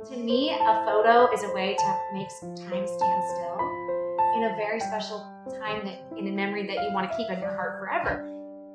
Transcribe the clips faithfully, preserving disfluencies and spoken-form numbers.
To me, a photo is a way to make time stand still in a very special time, that in a memory that you want to keep in your heart forever.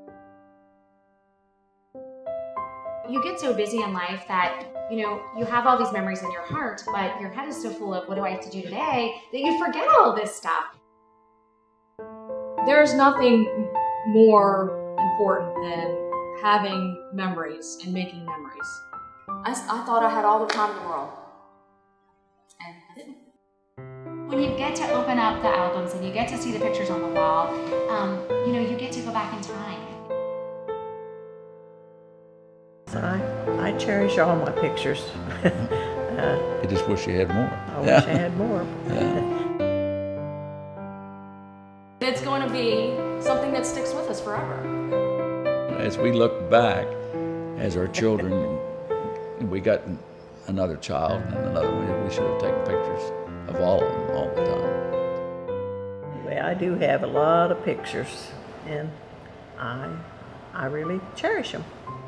You get so busy in life that, you know, you have all these memories in your heart, but your head is so full of what do I have to do today that you forget all this stuff. There's nothing more important than having memories and making memories. I, I thought I had all the time in the world, and I didn't. When you get to open up the albums and you get to see the pictures on the wall, um, you know, you get to go back in time. I, I cherish all my pictures. uh, I just wish you had more. I wish I had more. Yeah. It's going to be something that sticks with us forever. As we look back, as our children, and we got another child and another one, we should have taken pictures of all of them all the time. Well, I do have a lot of pictures, and I, I really cherish them.